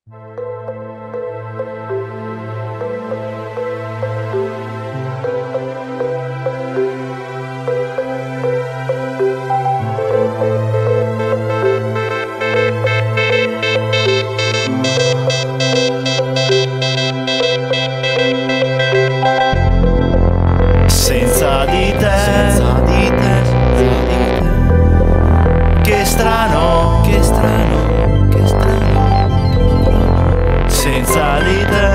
Senza di te, che strano, senza di te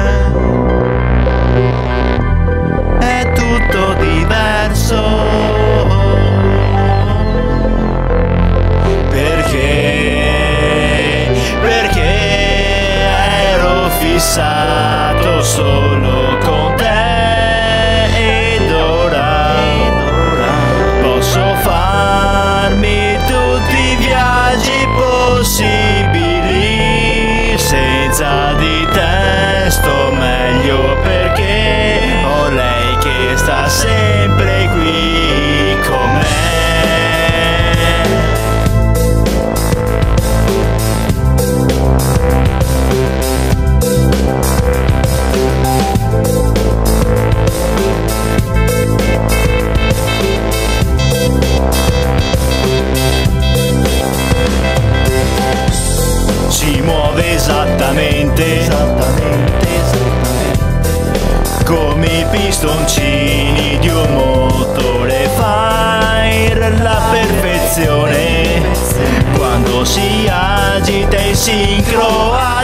è tutto diverso, perché ero fissato solo con te. Senza di te sto meglio perché ho lei che sta sempre qui con me. Si muove esattamente come i pistoncini di un motore, fai la perfezione quando si agita in sincro.